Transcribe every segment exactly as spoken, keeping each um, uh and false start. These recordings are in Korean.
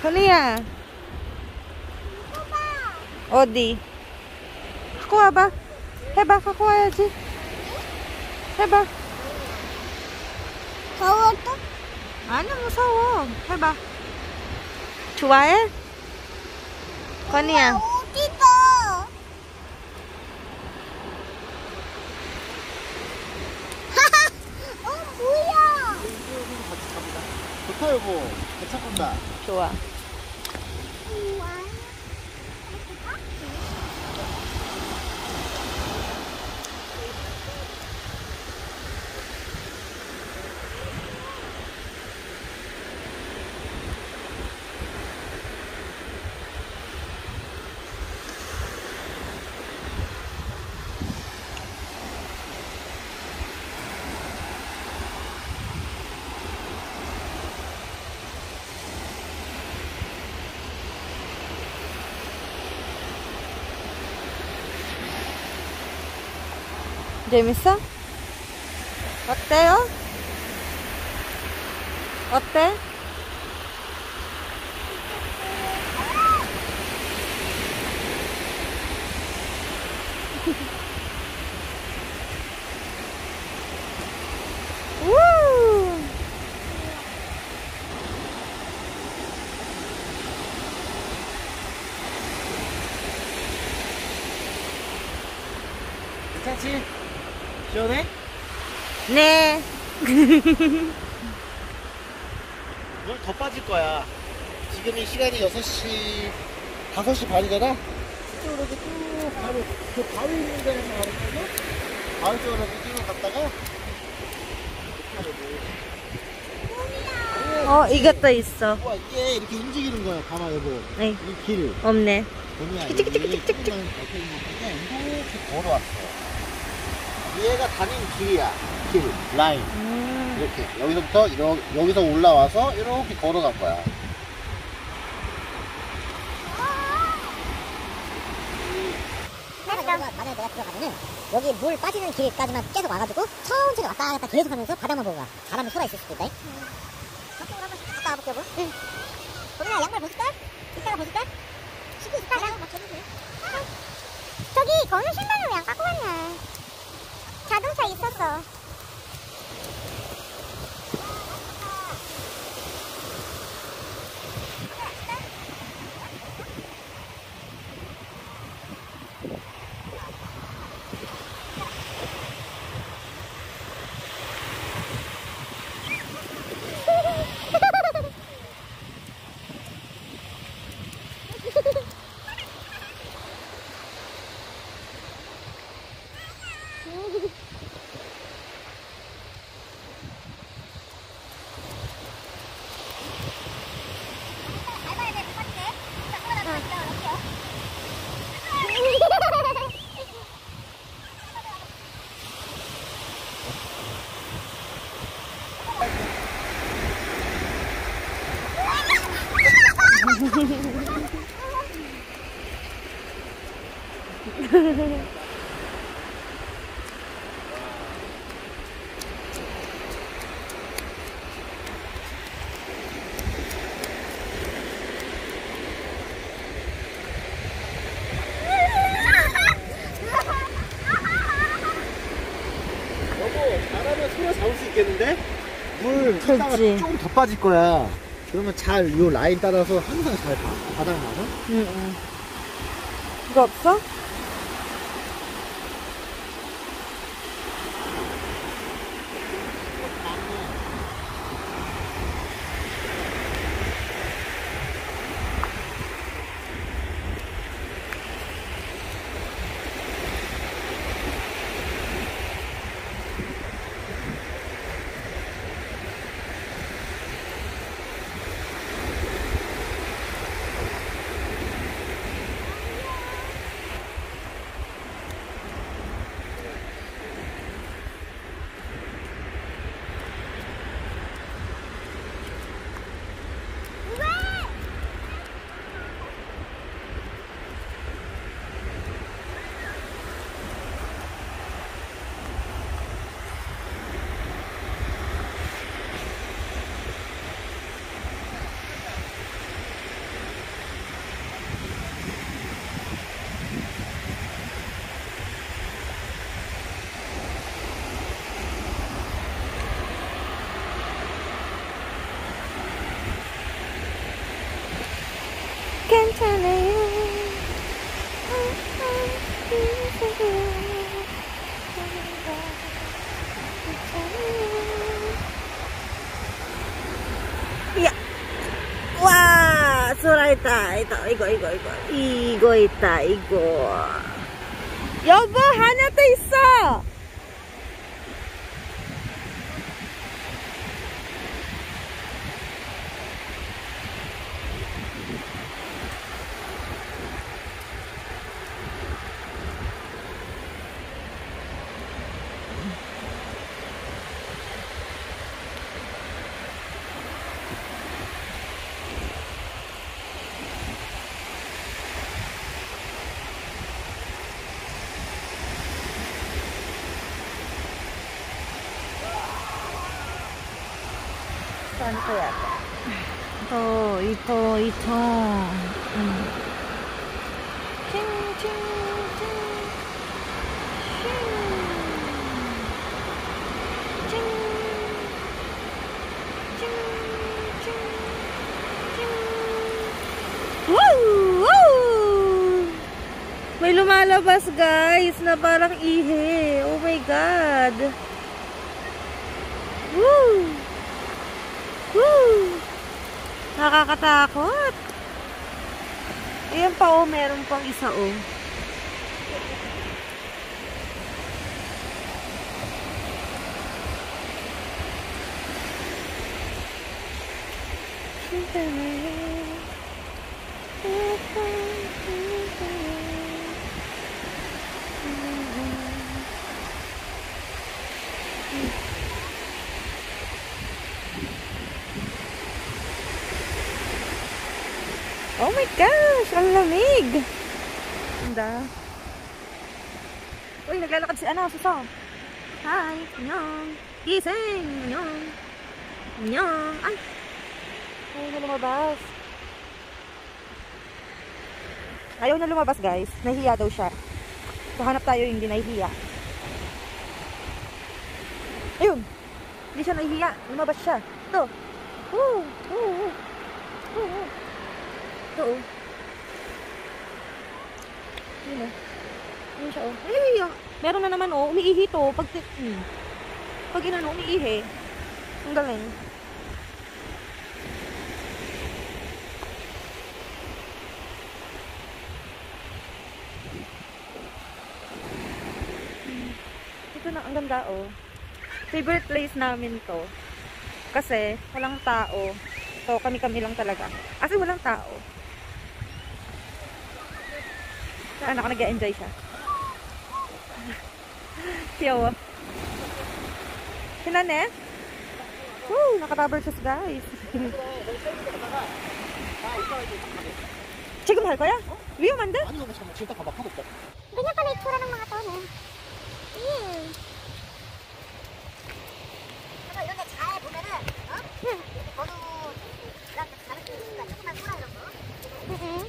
건우야. 어디? 갖고 와봐. 해봐. 갖고 와야지. 해봐. 더워 또? 아니 무서워. 해봐. 좋아해? 건우야. 어디다? 어 뭐야? 좋다 여보. 괜찮다. 좋아. 재밌어? 어때요? 어때? 우! 괜찮지? 시원해? 네. 물 더 빠질 거야. 지금이 시간이 여섯 시, 다섯 시 반이잖아? 이쪽으로 이렇게 쭉 바로, 그 바위 있는 데로 가거든요? 바위 쪽으로 이렇게 쭉 갔다가, 어, 이것도 있어. 와, 이게 이렇게 움직이는 거야. 봐봐, 여보. 네. 이 길. 없네. 보니야, 찍, 찍, 찍, 찍, 찍, 찍. 이렇게 걸어왔어. 얘가 다닌 길이야. 길, 라인. 음. 이렇게. 여기서부터, 이러, 여기서 올라와서 이렇게 걸어갈 거야. 만약에 내가 들어가면은 여기 물 빠지는 길까지만 계속 와가지고 천천히 왔다 갔다 계속 하면서 바닥만 보고 가. 바람이 쏟아 있을 수도 있다. 저쪽으로 한번 갔다 와볼게 여보. 응. 보민아 양말 벗을까? 이따가 벗을까? 신고 있을까? 나 맞춰도 돼. 저기 건우 신발을 왜 안 갖고 왔냐? 자동차 있었어. 잡을 수 있겠는데? 물 그렇지. 하다가 조금 더 빠질 거야. 그러면 잘 이 라인 따라서 항상 잘 바, 바닥 나서. 응, 응. 이거 없어? Yeah. Wow, 소라이다. 이거 이거 이거 이거 이거 있다 이거. 여보 하나 더 있어. Saan kaya? Ito, ito, ito. Hmm. Ching, ching, ching. Ching. Ching. Ching, ching, ching. Woo! Woo! May lumalabas guys na parang ihi. Oh my God. Woo! Woo! Nakakatakot. Ayan pa oh, meron pang isa oh. Oh my gosh, ang lamig. Ganda. Uy, naglalakad si ano, Suso. Hi, anyong. Gising, anyong. Anyong. Ay. Ayaw na lumabas. Ayaw na lumabas guys. Nahihiya daw siya. So, hanap tayo yung hindi nahihiya. Ayun. Hindi siya nahihiya. Lumabas siya. Ito. Woo! Woo! Woo! Woo! Ito oh. Yun oh. Yun siya oh. Ay, ay, meron na naman oh. Umiihi to. Pag, hmm. Pag inano, umiihi. Ang galing. Ito na, ang ganda oh. Favorite place namin to. Kasi walang tao. So, kami-kami lang talaga. Kasi walang tao. Saan ako nag-enjoy siya. Siyaw. Sinane? Woo! Naka-rubber shoes guys. 지금 할 거야? 위험한데? 아니요, 지금 딱 봐봐. 하고 있어. Ganyan pala itsura ng mga to, no? Ew. 그래서 이런 데 잘 보면은, 어? 이렇게 번호랑 다를 수 있으니까 조금만 쏘라 이런 거. 응.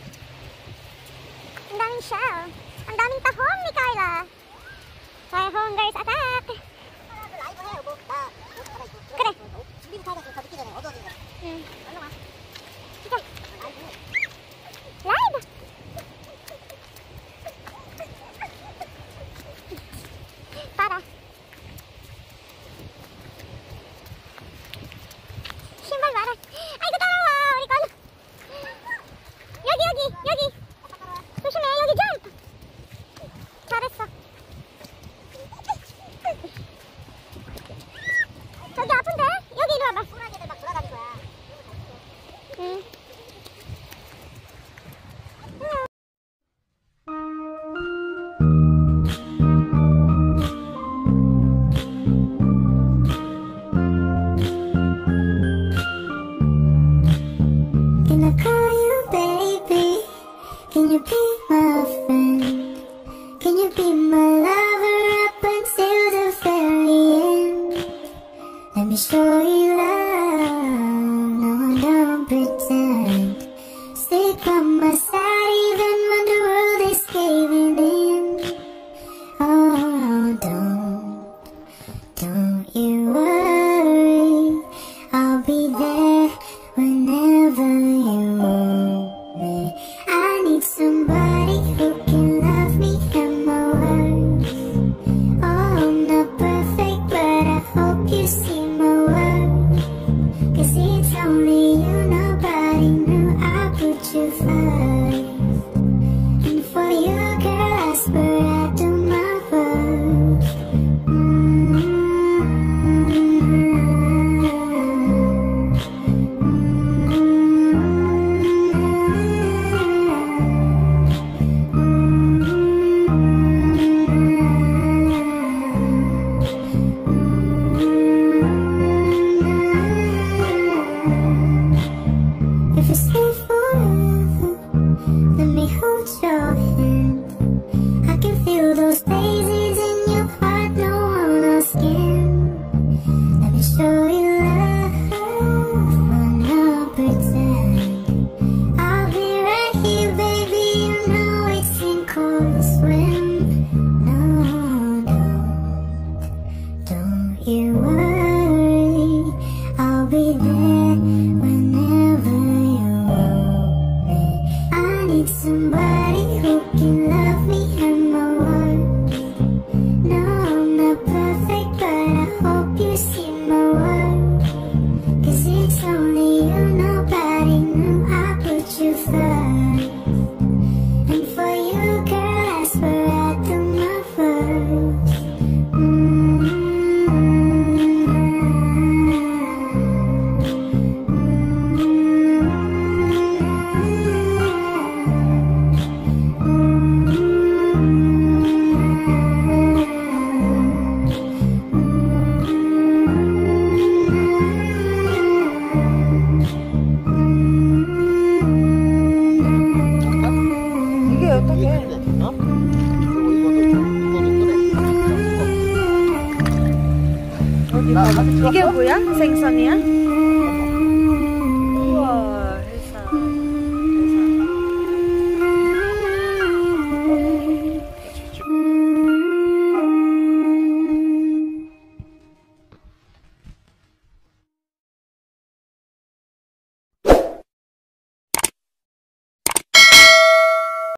Ang daming shell. Ang daming tahong ni Carla. Tahongers attack. 라이브 해, 여보. 나 옷 갈아입고. 그래. 준비부터 하자. 더 늦기 전에 어두워지니까. 응. 얼른 와. 진짜. 라이브. 봐라. 신발 봐라. 아이고 따라와 우리 건. 여기 여기 여기. 조심해 여기 점프. 잘했어. 저기 아픈데? 여기 이리 와봐. 소라게들 막 돌아다닐 거야. 응. Can I call you baby? Can you be my friend? Can you be my lover up until the very end? Let me show you love, no, don't pretend. Stick by my side even when the world is caving in. Oh, don't, don't you worry, I'll be there whenever you want me. 이게 뭐야? 생선이야?